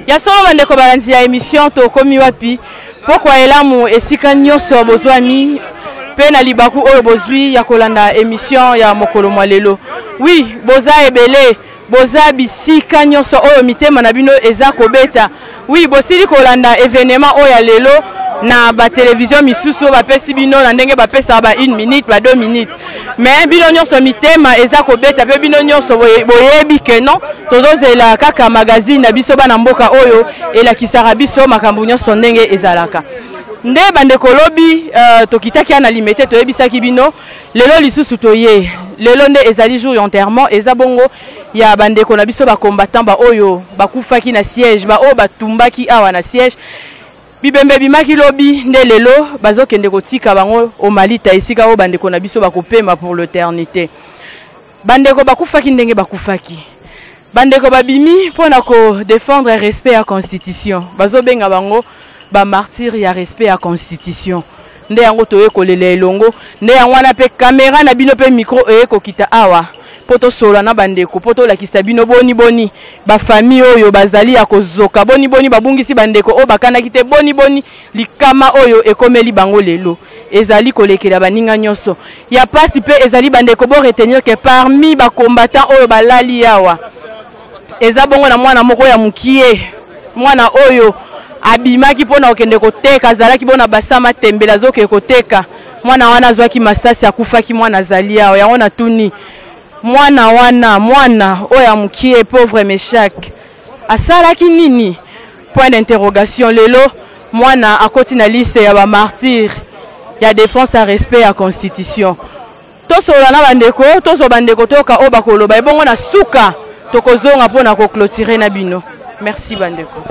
Ya solo bandeko balanzi ya émission to komi wapi pokwa elamu esika nyonso bozwami pe na libaku oyo bozwi ya kolanda émission ya mokolo mwa lelo. Oui, boza ebele, boza bisika nyonso oyo mitema na bino eza kobeta. Oui, bosili kolanda événement oyo ya lelo na ba télévision misusu ba pesi bino na ndenge ba pesa ba 1 minute ba 2 minutes. Mais bino nyonso mitema eza kobeta pe bino nyonso boyebi ke non tozozela kaka magazine na biso bana mboka oyo elakisaka biso makambo nyonso ndenge ezalaka. Nde bandeko lobi tokitaki ana limité toyebisaki bino lelo lisusu toye lelo nde ezali jour enterrement eza bongo ya bandeko na biso ba combattant ba oyo bakufaki na siège ba oyo batumbaki awa na siège bibembe bimaki lobi nde lelo bazokende kotika bango o Malita esika oyo bandeko na biso bakopema pour l'éternité. Bandeko bakufaki ndenge bakufaki bandeko babimi mpona ko défendre respect à constitution bazobenga bango ba martyr ya respect à constitution nde yango toye kolela elongo nde yango wana pe caméra na bino pe micro kokita awa poto sola na bandeko poto lakisa bino boni ba famille oyo bazali ya kozoka boni babungisi bandeko o bakana kite boni likama oyo ekomeli bango lelo ezali kolekela baninga nyonso ya pasi pe ezali bandeko bo retenir que parmi ba combattants oyo balali yawa eza bongo na mwana moko ya mukie mwana oyo abimaki pona okende koteka azalaki bona basama tembela zoke koteka mwana wana azwaki masasi akufaki mwana zalia yango na tuni mwana oya mukie pauvre Meshak asalaki nini point d'interrogation lelo mwana akoti na liste ya ba martyr ya défense à respect à constitution tosola na bandeko tozo bandeko toka o bakoloba ebongo na suka tokozonga pona ko clôturer na bino. Merci bandeko.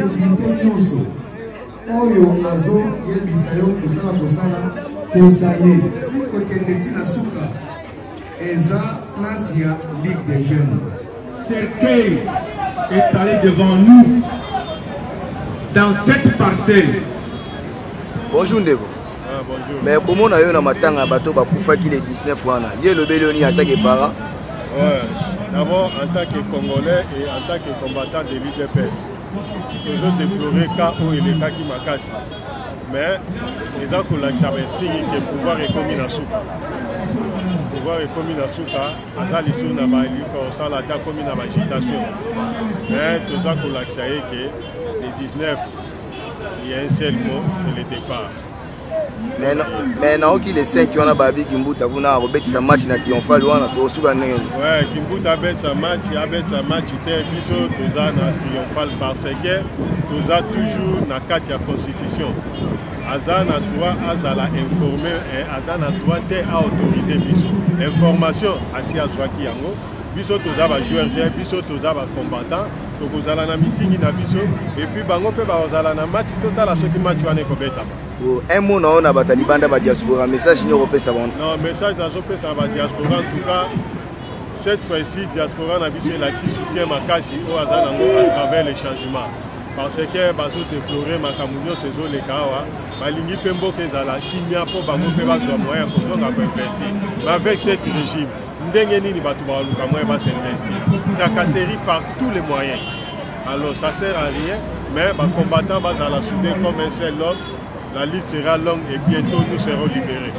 Oyo nazo yebisa yo kosala tosaye kokende na suka eza place ya Ligue des Jeunes. Cercueil est allé devant nous dans cette parcelle. Bonjour Ndeko. Bonjour. Mais comment on a eu na matanga bato bakufaki le 19 wana ye le beloni attaqué par Ouais. D'abord en tant que Congolais et en tant que combattant de l'UDPS. Ils ont déploré le cas où il est cas qui m'a caché. Mais les gens qui ont signe que le pouvoir est commis dans le souk. Le pouvoir est commis dans le souk. Azali sou na ba lui ko sala ta commis dans l'agitation. Mais tout ça qu'on l'a créé que le 19 il y a un seul mot, c'est le départ. Mais non qui les 5 qui on a babi Kimbuta kuna robet sa match na triomphal wana to suka nene. Ouais, Kimbuta bet sa match était biso toza na triomphal parce que toza toujours na carte ya constitution. Azana droit azala informer et azana droit te à autoriser biso. Information asi azwaki yango. Biso toza ba joueur bien, biso toza ba combattant, tokozala na meeting na biso et puis bango pe ba ozala na match total à ce qui match wana ko beta. Un mot na ona batalibanda ba diaspora message ni européen ça bon. Non, message dans ce pays ça va diaspora en tout cas cette fois-ci diaspora na biso la qui soutient makashi au azana ngo à travers les changements. Parce que bazo déplorer makamunyo sezo le kawa balingi pembo ke zala kimia po bango pe bazwa moyen pour zonga ko investir. Mais avec cet régime ndenge nini batu ba luka moyen ba s'investir. Tracasserie par tous les moyens. Alors ça sert à rien mais ba combattant bazala soudé comme un seul homme. La liste sera longue et bientôt nous serons libérés.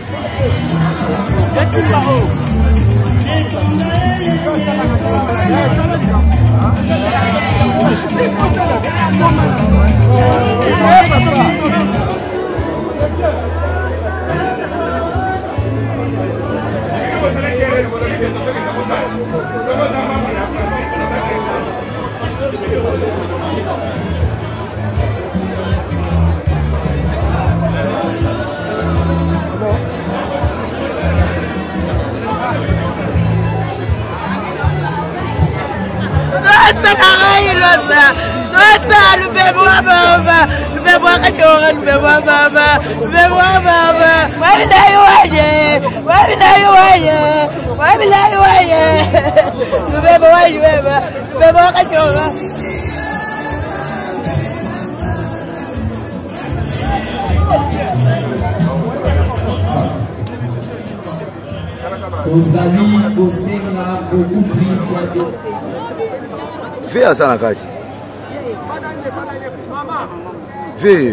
Vos amis, vos sera beaucoup plus. Fais à ça la carte. Vive.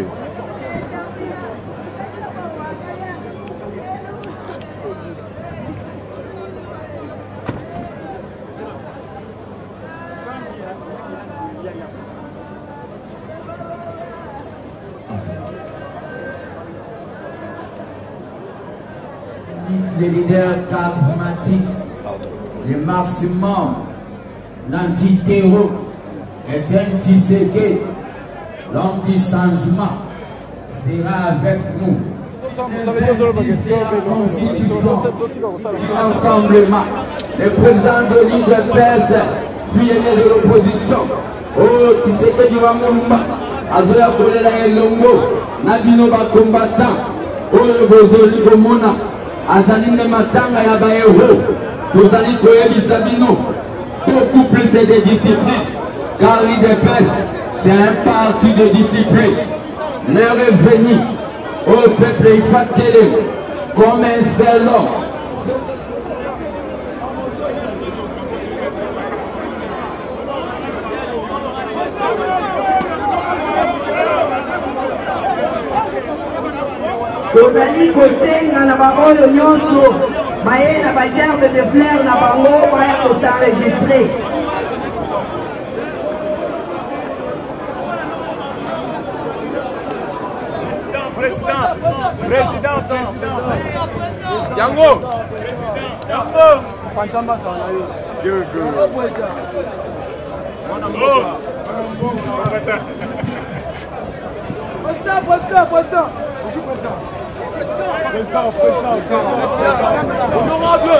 Les leaders charismatiques, les maximum, l'anti-terreau, Etienne Tshisekedi, l'homme du changement, sera avec nous. Rassemblement, le président de l'IDPS, puis aîné de l'opposition, oh Tshisekedi Wamulumba, Azoya Kolela Elongo, Nabino Bakombatant, oh le Bozoli Bomona. Azaline matanga ya baero, tozali koyebisa bino, beaucoup plus de discipline, car l'IDPS, c'est un parti de discipline. L'heure est venue au peuple Ifatele, comme un seul homme. tozali kosenga na baoyo nyonso baye na bagerbe de fleur na bango baya kosenregistre. Président. Yango. Président. Honorable.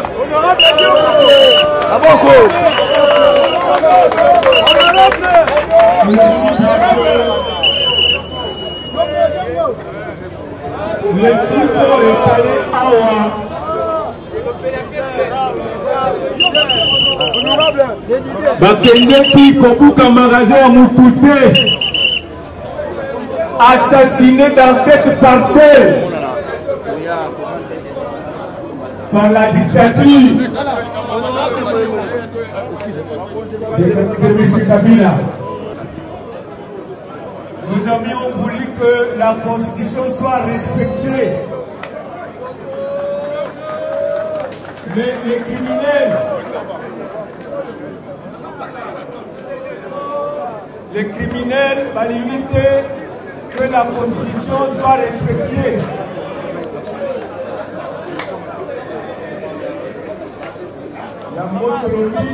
Bakendeki Kobuka Magasin Moutouté, assassiné dans cette parcelle par la dictature de M. Kabila. Nous avions voulu que la Constitution soit respectée. Mais les criminels va limiter que la Constitution soit respectée. La monologie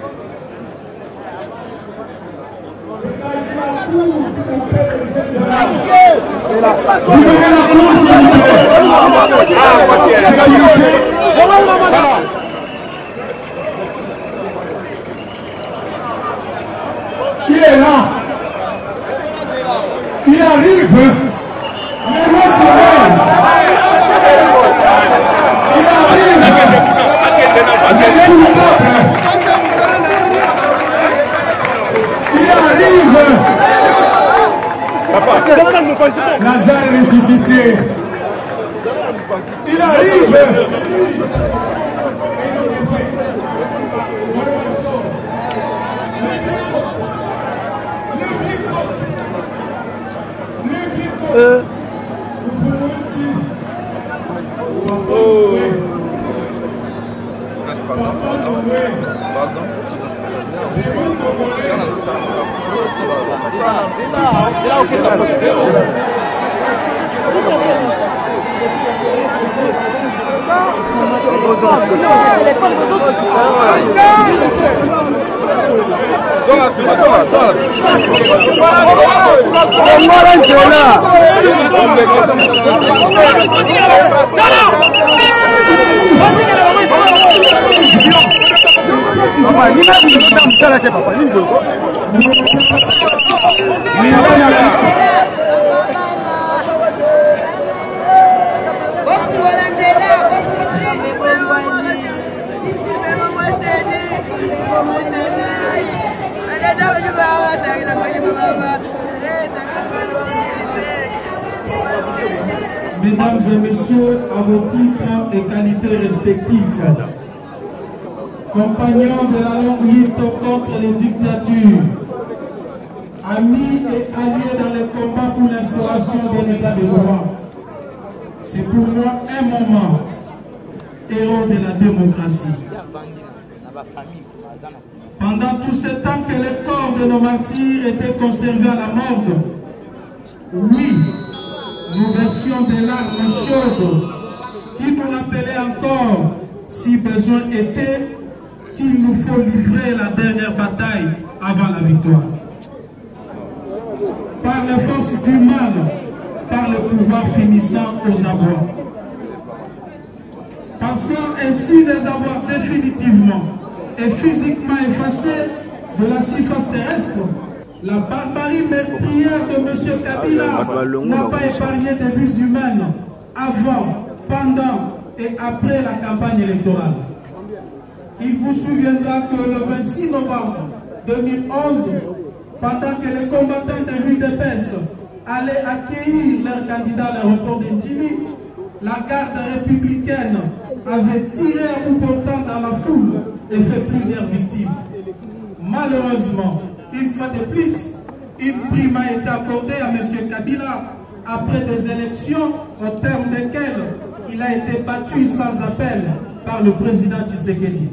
il est là. Il arrive. Il arrive. Lazare ressuscité. Il arrive. Mesdames et messieurs, à vos titres et qualités respectifs, compagnons de la longue lutte contre les dictatures, amis et alliés dans les combats pour l'instauration d'un état de droit. C'est pour moi un moment, héros de la démocratie. Pendant tout ce temps que les corps de nos martyrs étaient conservés à la morgue, oui, nous versions des larmes chaudes qui nous rappelaient encore, si besoin était, qu'il nous faut livrer la dernière bataille avant la victoire. Par les forces du mal, par le pouvoir finissant aux abois. Pensant ainsi les avoir définitivement et physiquement effacés de la surface terrestre, la barbarie meurtrière de M. Kabila n'a pas épargné des vies humaines avant, pendant et après la campagne électorale. Il vous souviendra que le 26 novembre 2011, pendant que les combattants de l'UDPS allaient accueillir leur candidat à l'aéroport d'Indimi, la garde républicaine avait tiré à bout portant dans la foule et fait plusieurs victimes. Malheureusement, une fois de plus, une prime a été accordée à M. Kabila après des élections au terme desquelles il a été battu sans appel par le président Tshisekedi.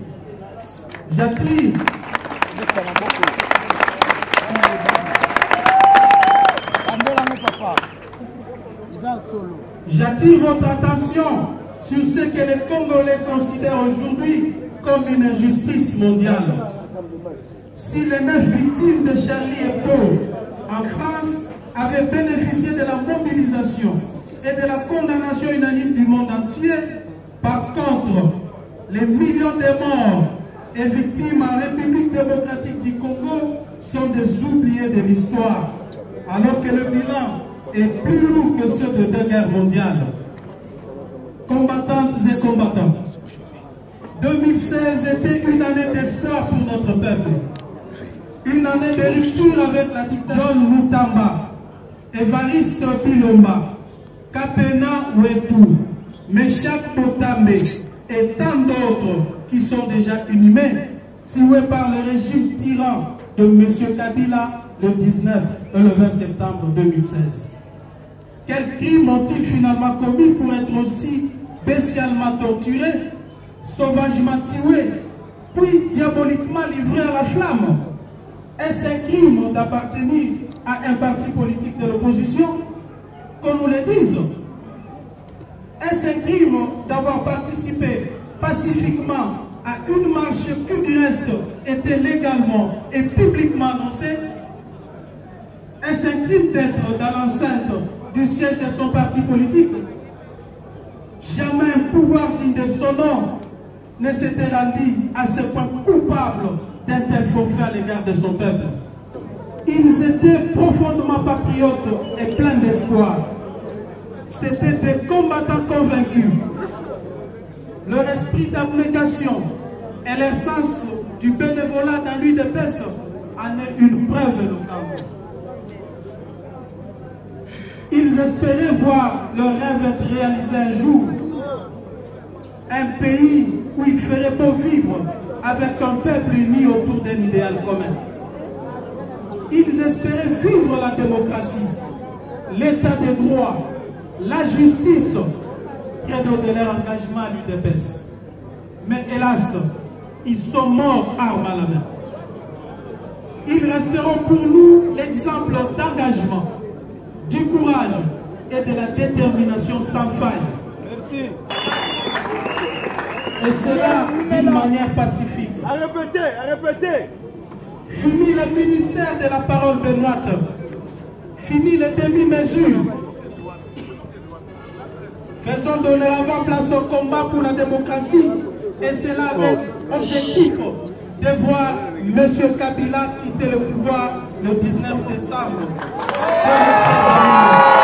J'attire votre attention sur ce que les Congolais considèrent aujourd'hui comme une injustice mondiale. Si les 9 victimes de Charlie Hebdo en France avaient bénéficié de la mobilisation et de la condamnation unanime du monde entier, par contre, les millions de morts et victimes en République démocratique du Congo sont des oubliés de l'histoire, alors que le bilan est plus lourd que ceux de 2 guerres mondiales. Combattantes et combattants, 2016 était une année d'espoir pour notre peuple. Une année de rupture avec la dictature John Mutamba, Évariste Bilomba, Kapena Ouetou, Meshak Botambe et tant d'autres qui sont déjà inhumés, tués par le régime tyran de M. Kabila le 19 et le 20 septembre 2016. Quels crimes ont-ils finalement commis pour être aussi bestialement torturés, sauvagement tués, puis diaboliquement livrés à la flamme? Est-ce un crime d'appartenir à un parti politique de l'opposition? Qu'on nous le dise. Est-ce un crime d'avoir participé pacifiquement à une marche qui du reste était légalement et publiquement annoncée? Est-ce un crime d'être dans l'enceinte du siège de son parti politique? Jamais un pouvoir digne de son nom ne s'était rendu à ce point coupable d'un tel forfait à l'égard de son peuple. Ils étaient profondément patriotes et pleins d'espoir. C'étaient des combattants convaincus. Leur esprit d'abnégation et leur sens du bénévolat dans l'UDPS en est une preuve éloquente. Ils espéraient voir leur rêve être réalisé un jour. Un pays où il ferait beau vivre avec un peuple uni autour d'un idéal commun. Ils espéraient vivre la démocratie, l'état de droit, la justice, credo de leur engagement à l'UDPS. Mais hélas, ils sont morts armes à la main. Ils resteront pour nous l'exemple d'engagement, du courage et de la détermination sans faille. Merci. Et cela d'une manière pacifique. À répéter. Fini le ministère de la parole benoîte. Fini les demi-mesures. Faisons donner avant place au combat pour la démocratie. Et cela avec objectif de voir M. Kabila quitter le pouvoir le 19 décembre 2016.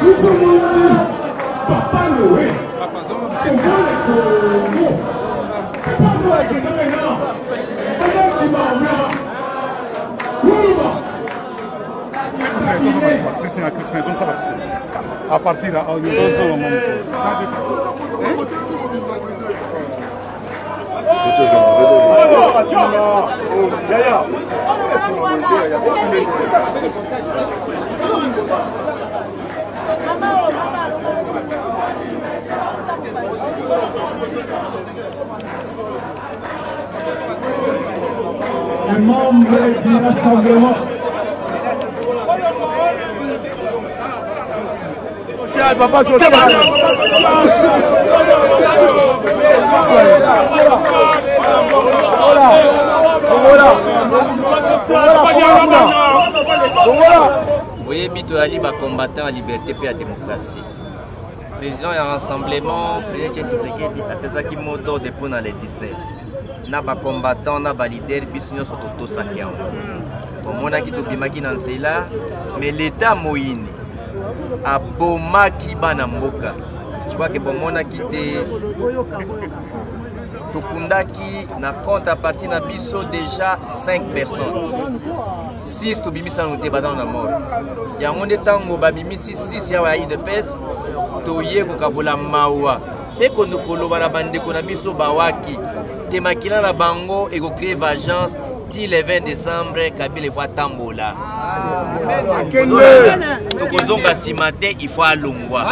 A partir de les membres du rassemblement. Papa, voyez, Bitoali va combattre la liberté et la démocratie. Président du rassemblement, président Tshisekedi a fait qui mot d'ordre pour dans les 19. Na ba combattant, na ba leader, puis sinon sur toto sakian. Pour moi, qui topimaki dans cela, mais l'État moïne a bomaki bana mboka. Je crois que pour moi, qui te tokundaki na compte à partir na biso déjà 5 personnes. 6 tobimisa noté bazana na mort. Ya monde tango babimisi 6 ya wa IDPS toye ko kabola mawa. Pe ko koloba na bande ko na biso bawaki. Te makila na bango et ko créer vengeance ti le 20 décembre Kabila fois tambola. Tokozonga simate il faut alongwa.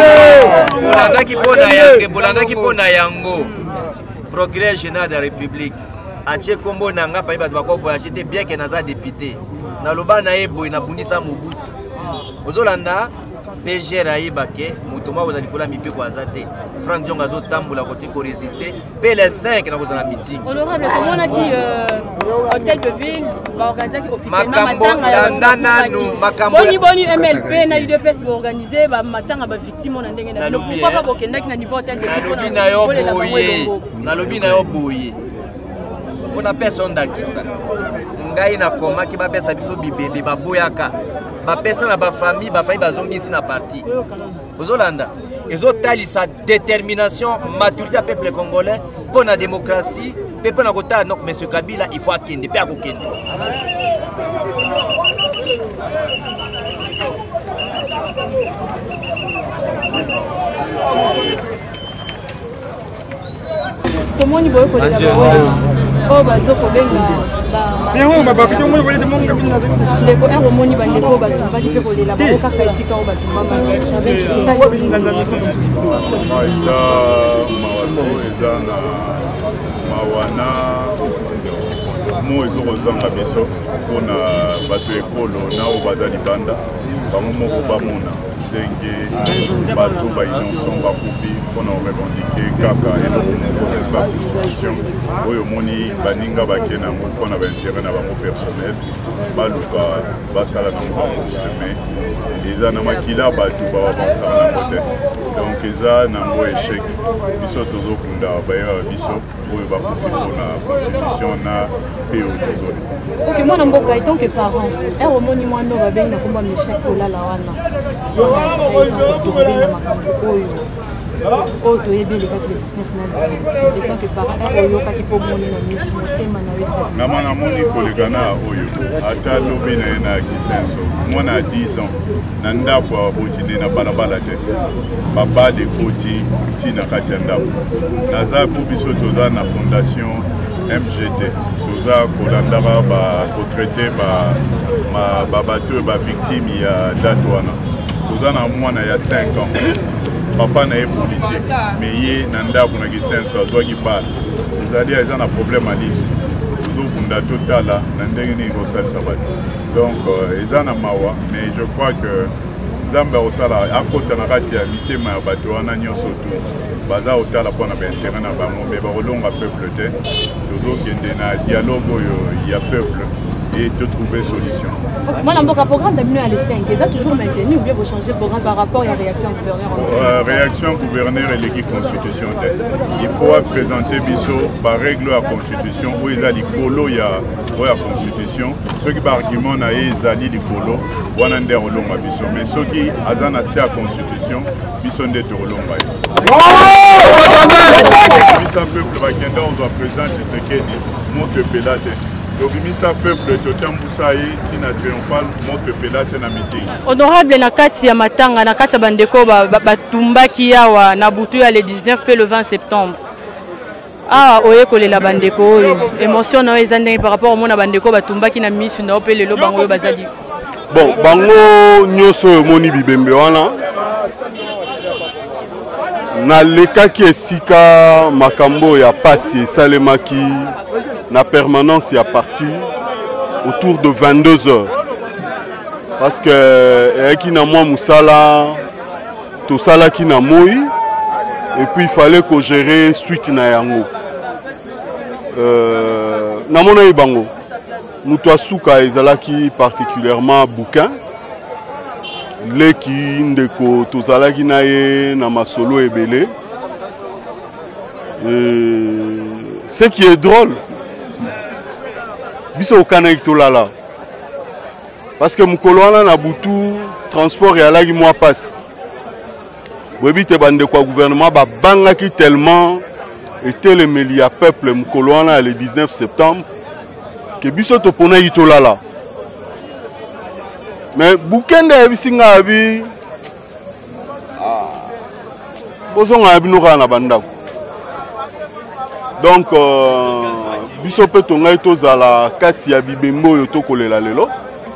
Bolanda ki pona yango. Procureur général de la République. Ache kombo nanga pa ba ko voyager te bien que naza député. Na loba na ebo na bundisa Mobutu. Ozolanda PGR aibake mutoma oza likola mipe ko azate. Frank Dionga zo tambola ko tiko résister. P5 na kozana meeting. Honorable comment on qui hôtel de ville va organiser officiellement makambo boni MLP na UDPS va organiser ba matanga ba victime na ndenge na pourquoi pas bokendaki na niveau hôtel de ville na lobi na yo boye on a personne d'akisa ngai na koma ki ba pesa biso bibebe ba boyaka ba pesa na ba famille bazongisi na parti ozolanda ezotalisa détermination maturité à peuple congolais pour la démocratie peuple na kota donc monsieur Kabila il faut akende pe akokende comment ni boyo ko oh bazo ko benga Bien, ma bafite mo wele de mon kabina na ndeko ero moni bande ko ba badi pe ko lela ba ko ka isika o ba mama mawana mo ezokozanga biso mpona bato ekolo nao baza libanda bango moko bamona ndenge bato bainonson bakufi mpona orevendike kaka eloko moko esi baconstitution oyo omoni baninga bake nango mpona baintere na bango personnel baluka basala nango baconstrume eza na makila bato baavansaka nango te donc eza nango échec biso tozokunda bayaka biso oyo bakufi mpona constitution na peo tozoli ok mwana mboka etant que parent ere omoni mwana oyo babengi na komba meshek kolala wana tobenga makambo oyo toyebi elekaki le 19 na etant que parent ere oyokaki mpo moni na miso motema na wesa ngama namoni koleka na oyo ata lobi na ye na kisenso mwana ya 10 ans na ndako abotinde na balabala te babade ekoti ntina kati ya ndako naza mpo biso toza na fondation MGT toza kolandaka bakotraite babato oyo bavictime ya date wana toza na mwana ya 5 ans papa na ye policier mais ye na ndako na kisenso azwaki bale ezali eza na problème aliso tozokunda totala na ndenge nini kosalisa bato donc eza na mawa mais je crois que nzambe akosala akota na kati ya mitema ya bato wana nyonso tu baza kotala mpona baintere na bango me bakolonga peuple te tozokende na dialogue oyo ya peuple et de trouver solution. Moi, le programme d'Amino à les 5, ils ont toujours maintenu ou bien vous changez le programme par rapport à la réaction gouverneur? Réaction gouverneur et l'équipe constitution. Il faut présenter Bisso par règle à la constitution où il y a les colos, il y a la constitution. Ceux qui par argument, il y a les colos, il y a des rolons à Bisso. Mais ceux qui ont la constitution, ils sont des rolons. Le peuple va gagner, on doit présenter ce qui est montre pelate. Donc, le peuple est autant moussaï, tina triomphal, montre pelate na meeting. Honorable Nakati ya Matanga, Nakati ya Bandeko, Batumbaki yawa, Nabutu ya le 19 et le 20 septembre. Ah, oye kole la Bandeko, émotion na ezande par rapport au monde Bandeko, Batumbaki na misu na opé le lo bango bazali. Bon, bango nyoso moni bibembe wana. Na leka ki esika makambo ya pasi salemaki na permanence ya parti autour de 22 h parce que qui na moi musala to sala ki na moi et puis il fallait que gérer suite na yango na mona ibango muto asuka ezalaki particulièrement bouquin leki ndeko tozalaki na ye na masolo ebele. Ce qui est drôle biso okana itolala parce que mukolo wana na butu transport ya lagi moi passe bobi te bande kwa gouvernement ba bangaki tellement était le melia peuple mukolo wana le 19 septembre que biso to pona itolala. Mais bouquin de bisinga abi bozonga abi no kana banda. Donc biso pe tonga tozala kati ya bibembo yo tokolela lelo.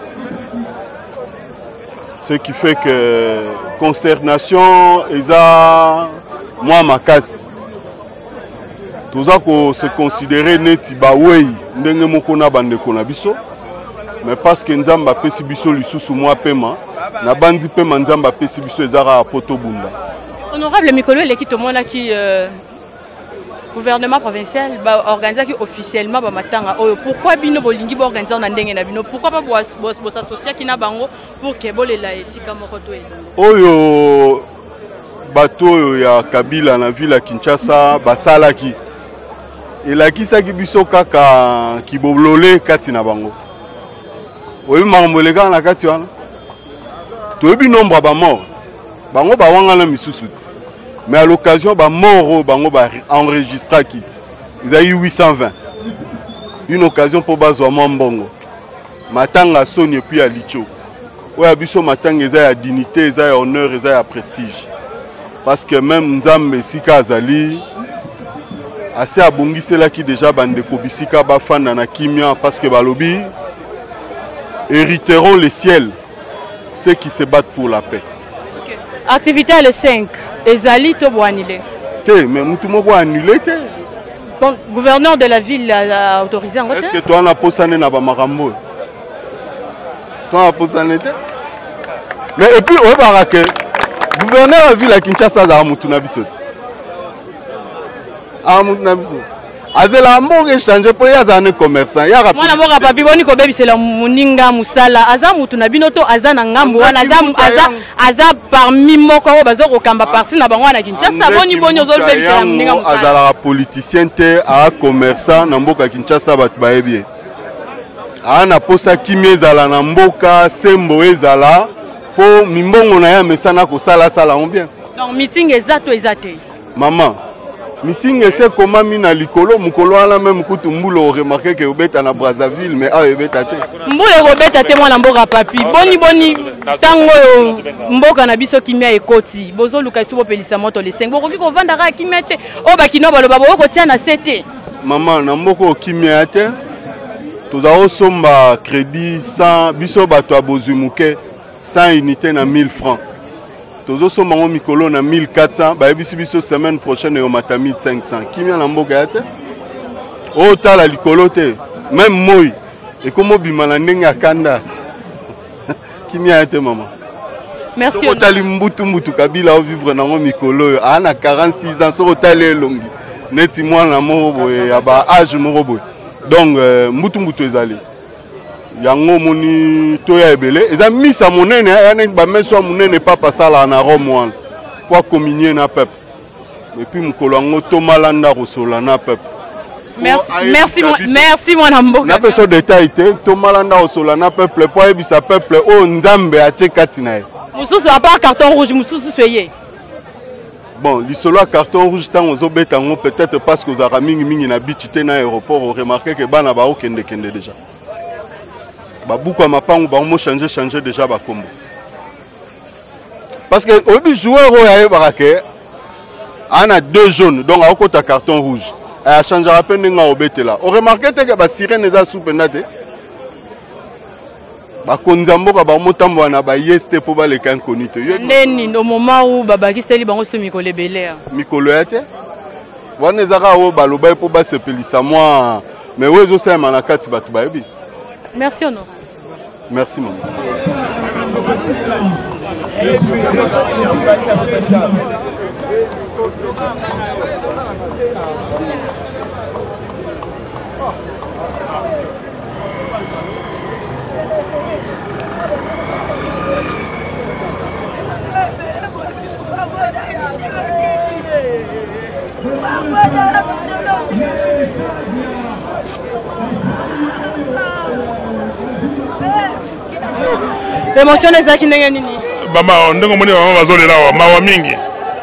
Ce qui fait que consternation eza moi makasi. Toza ko se considérer neti ba wei ndenge moko na bande kona biso. Mais parce que Nzamba pesi biso lisusu mwa pema na bandi pema Nzamba pesi biso ezara poto bunda. Honorable Mikolo l'équipe to mona qui gouvernement provincial ba organiser officiellement ba matanga oyo pourquoi bino bolingi ba organiser na ndenge na bino pourquoi pas bo s'associer ki na bango pour que bolela esika moko to oyo bato ya Kabila na ville ya Kinshasa basalaki elakisaki biso kaka kibolole kati na bango. Oui, marmolega na kati wana. Toyebi nombre ba mort. Bango ba wanga na misusu. Mais à l'occasion ba mort bango ba enregistra qui. Ils a eu 820. Une occasion pour bazwa mbongo. Matanga soni puis à licho. Ouais biso matanga eza ya dignité, eza ya honneur, eza ya prestige. Parce que même Nzambe sika azali assez abongisela ki déjà bande ko bisika ba fanda na kimia parce que balobi hériteront le ciel ceux qui se battent pour la paix. Okay. Activité le 5, Ezali Tobo annulé. Mais Moutoumoko annulé. Bon, gouverneur de la ville a autorisé en est-ce que toi on a posé na Bamarambo? Toi on a posé mais et puis on va que gouverneur de la ville à Kinshasa a Moutouna Biso. Ah Moutouna Biso. Azela mbonge changer pour ya zane commerçant ya rapport mwana mboka papi boni ko bebisela muninga musala aza mutu na binoto aza na ngambo wana aza parmi moko o bazo ko kamba parti na bango na Kinshasa boni ozo bebisela muninga musala azala politicien te a commerçant na mboka Kinshasa bat baebie ana posa kimezala na mboka sembo ezala po mimbongo na ya mesana ko sala on bien donc meeting exacto exacte maman meeting c'est comment mina likolo mukolo ala même kutu mbulo remarqué que obeta na Brazzaville mais a obeta te mbulo obeta te mwana mboka papi boni tango mboka na biso kimia ekoti bozo luka iso pelisa moto le 5 bokoki ko vanda ka kimia te o bakino baloba boko tia na CT maman na mboko kimia te tozao somba crédit sans biso bato abozumuke 100 unités na 1000 francs. Tozo somango mikolo na 1400 ba ebisi biso semaine prochaine yo matami 500 kimia na mboka yate o tala likolo te même moi et comme bimana ndenge akanda kimia yate maman merci o tali mbutu Kabila o vivre nango mikolo ana 46 ans so tali elongi neti mwana moko boye ya ba âge moko boye donc mbutu ezali yango moni toya ebele eza misa monene yana ba meso monene papa sala na Rome wana pour communier na peuple et puis mukolo ngo to malanda kosola na peuple. Merci mon amboka. Na besoin de détail to malanda kosola na peuple pour ebisa peuple o nzambe atie katina ye. Mususu à part carton rouge mususu soyez. Bon, l'isolo à carton rouge tant aux obetango peut-être parce que aux aramingi na bitité na aéroport on remarqué que bana ba okende kende déjà. Beaucoup à ma part, on va changer déjà ba combo. Parce que au début joueur on a 2 jaunes donc à côté carton rouge. Elle change à peine nga obete là. On remarque que ba sirène za soupe nate. Ba konzambo ka ba motambo na ba yeste pour ba le kan konito. Neni au moment où baba ki seli bango so mikolo belé. Mikolo yate. Wana zaka o ba loba pour ba sepelisa moi mais wezo sema na kati batu ba yebi. Merci Honor. Merci maman. Émotion ezaki ndenge nini? Mama ndenge moni mama bazolela wa mawa mingi.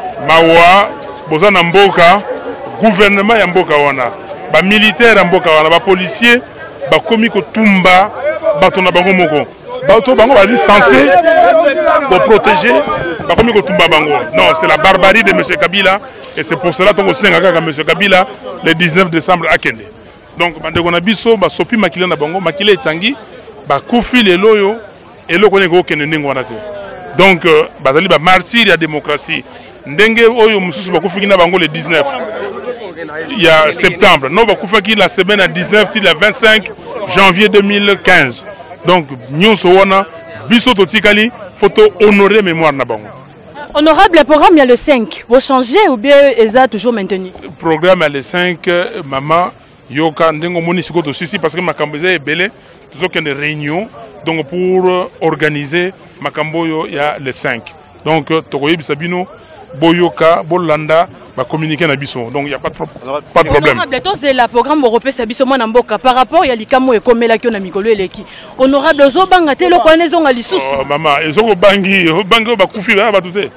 Mawa boza na mboka gouvernement ya mboka wana. Ba militaire ya mboka wana, ba policier ba komi ko tumba bato na bango moko. Bato bango ba censé pour protéger ba komi ko tumba bango. Non, c'est la barbarie de monsieur Kabila et c'est pour cela qu'on senga ka monsieur Kabila le 19 décembre à Kende. Donc bandeko na biso ba sopi makile na bango, makile etangi ba kufi lelo yo et le connaît go kende ndenge wana te. Donc bazali ba martyr ya démocratie. Ndenge oyo mususu ba kufi na bango le 19 il y a septembre. Non ba kufi la semaine à 19 till le 25 janvier 2015. Donc nyonso wana biso totikali photo honorer mémoire na bango. Honorable, le programme il y a le 5. Vous changez ou bien est toujours maintenu? Le programme il y a le 5 maman yoka ndengo moni sikoto sisi parce que makambo est belé toujours qu'il y a une réunion donc pour organiser makambo yo il y a le 5. Donc tokoyi bisabino boyoka bolanda va communiquer na biso. Donc il y a pas de problème. Honorable, tous le programme européen sabiso mwana mboka par rapport ya likamo ekomela ki na mikolo eleki. Honorable zo banga te lo kwanezo nga lisusu. Oh mama, ezoko bangi ba kufi ba batute.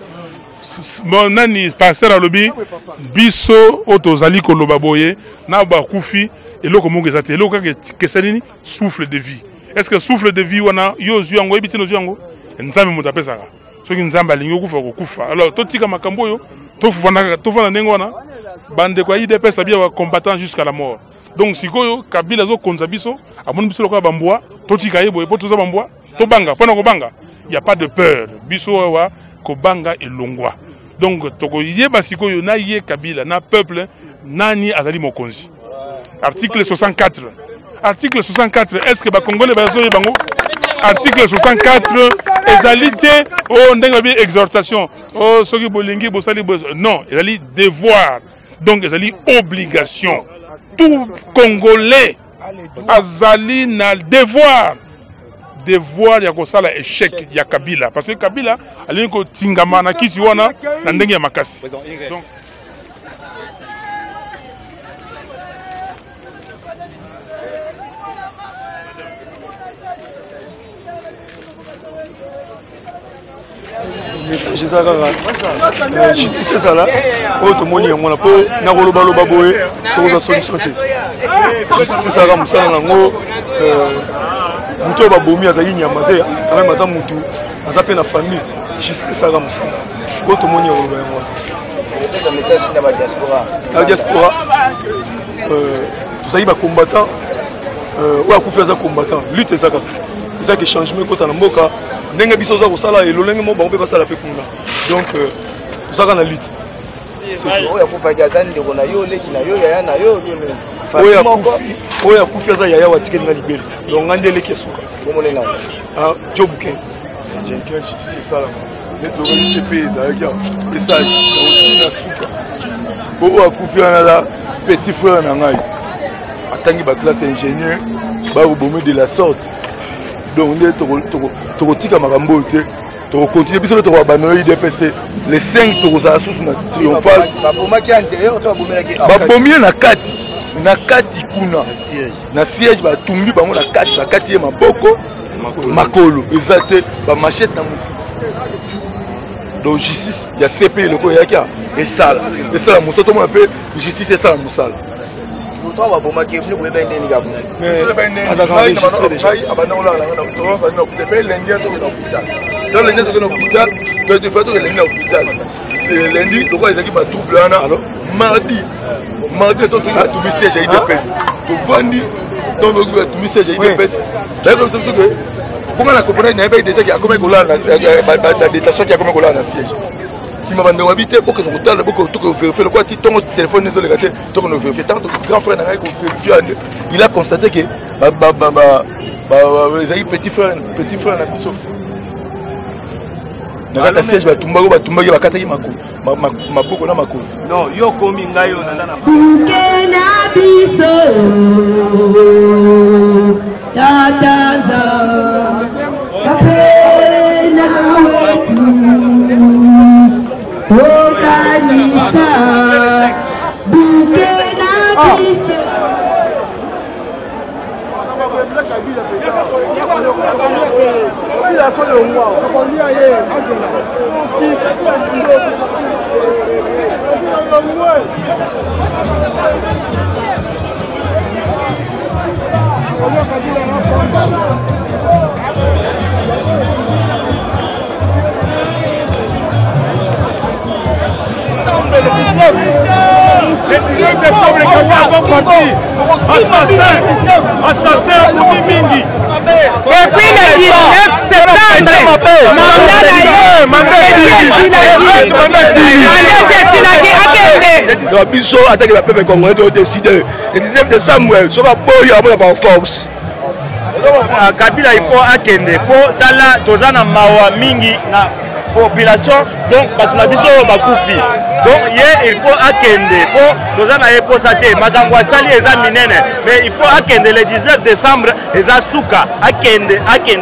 Bon nani pasteur alobi biso otozali koloba boye na ba kufi eloko mongo ezate eloko ke salini souffle de vie. Est-ce que souffle de vie wana yo zuyango ebitino zuyango nzambe mutapesaka soki nzambe alingi okufa kokufa. Alors totika makambo yo tofana ndenge wana bande kwa IDPS abia ba combattant jusqu'à la mort. Donc sikoyo Kabila zo konza biso amoni biso lokola bambwa totika yebo epo toza bambwa to banga pona ko banga il y a pas de peur biso wa ko banga elongwa. Donc toko yeba sikoyo na ye Kabila na peuple nani azali mokonzi. Article 64. Article 64, est-ce que les Congolais vont bango? Article 64, égalité, oh, ndengabi exhortation, oh, soki bolingi bosali non, ezali devoir, donc ezali obligation. Tout Congolais azali na devoir ya kosala échec ya Kabila, parce que Kabila ali ko tingama na kiti wana na ndenge ya makasi. Donc message ça kaka justice ça là auto moni yango na po na koloba loba boye to za solution te justice ça ka musala nango muto ba bomi azali nyama te kana maza mutu azape na famille justice ça ka musala auto moni yango loba yango c'est un message na ba diaspora la diaspora tozali ba combattant ou akufa za combattant lutte ça ça que changement kota na mboka ndenge biso za kosala elolenge mo bango pe basala pe kuna donc tozaka na lutte oya kufa jazani ndeko na yo leki na yo yaya na yo oya kufa za yaya watikeli na libele donc ngande leki suka bomole na ah jobuke j'ai c'est ça là les dogali CP ça regarde message na suka oya kufa na la petit frère na ngai atangi ba classe ingénieur ba bombé de la sorte donc nde tokotika makambo te tokocontinue biso mpe tokobanoyo IDPS les 5 tokozala susu na triomphal babomie na kati kuna na siège batumbi bango na kati bakati ye maboko makolo eza te bamachete na motu donc justice ya CP loko eyaki esala mosala tomona mpe justice esala mosala lundi loko ezalaki batrouble wana mardi totoki batumi siège ya IDPS tovandi totoki batumi siège ya IDPS dayekosoke bonga na comprendre na yebaki déjà ki akomaki kolala badétachaki akomaki kolala na siège sima bandeko babi te boke nokotala boke tokovérifie lokola ti ntongo telefone ezoleka te tokonovérifie ntango grand frère na ngai kovérifie ande il a constaté ke ezalaki petit frère na biso na kati ya siège batumbaki bakataki maboko na makolo non yo komi ngai oyo nanda na biso tataza kapena wetu okanisa bukena biso Le 19 décembre, les Kaka vont partir. Assassin pour Mingi. Et puis le 19 septembre, mandat biso attaque la peuple congolais de décider. Le 19 décembre, ça va pas y avoir la force. Kabila il faut akende pour tala tozana mawa mingi na population donc batuna biso bakufi donc il faut akende pour tozana eposate makambo asali eza minene mais il faut akende le 19 décembre eza suka akende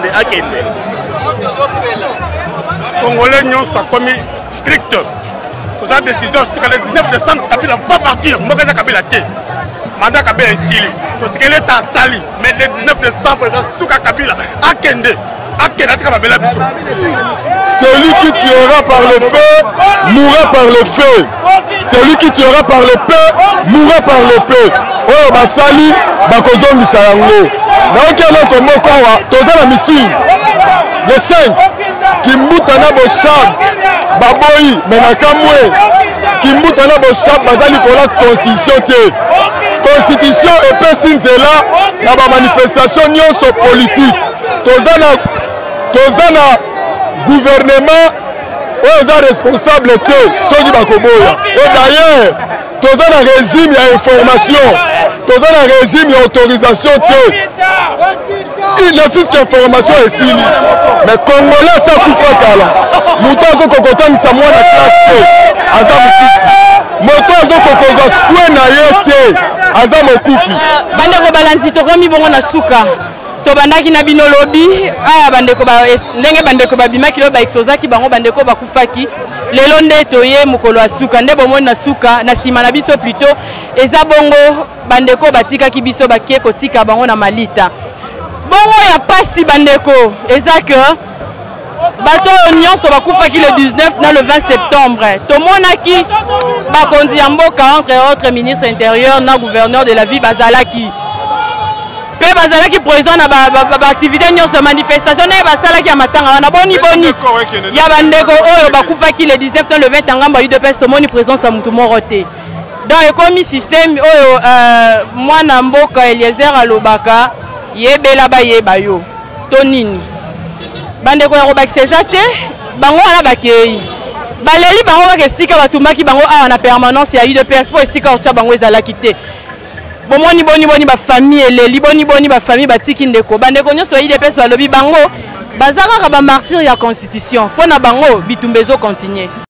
Congolais nyonso akomi strict toza décision suka le 19 décembre Kabila va partir moko eza Kabila te mandat Kabila esili totikele ta sali mais le 19 décembre eza suka Kabila akende celui qui tuera par le feu mourra par le feu. Celui qui tuera par le paix mourra par le paix. Oh basali bakozongisa yango naoki eloko moko awa toza na meeting le 5 kimbuta na boshab baboyi menakamwe kimbuta na boshab bazali kola constitution te constitution epesi nzela na bamanifestation nyonso politique toza na gouvernement oyo eza responsable te soki bakoboya et d'ailleurs toza na régime ya information toza na régime ya autorisation te il ne fiske information esili mais congolais asakufa kala moto azokokotangisa mwana classe te aza mokufi moto azokokozwa swe na ye te aza mokufi bandeko balanzi tokomi bongo na suka tobandaki na bino lobi aya bandeko ndenge bandeko babimaki lo baexposaki bango bandeko bakufaki lelo nde toye mokolo asuka nde bomoni na suka na nsima na biso plutôt eza bongo bandeko batikaki biso bakie kotika bango na malita bongo ya pasi bandeko eza ke bato nyonso bakufaki le 19 na le 20 septembre tomonaki bakonzi ya mboka entre autres ministre intérieur na gouverneur de la ville bazalaki pe bazalaki président na activité nyonso manifestation na basalaki ya matanga wana boni ya bandeko oyo bakufaki le 19 na le 20 ngamba UDPS tomoni présence ya mutu moko te donc ekomi système oyo mwana mboka Eliezer alobaka yebela bayeba yo to nini bandeko ya kobakisa eza te bango wana bakei baleli bango baka esika batumbaki bango awa na permanence ya UDPS po esika otya bango ezalaki te bomoni ba famille eleli boni ba famille batiki ndeko bandeko nyonso ya UDPS balobi bango bazaka ba martyr ya constitution pona bango bitumbezo continuer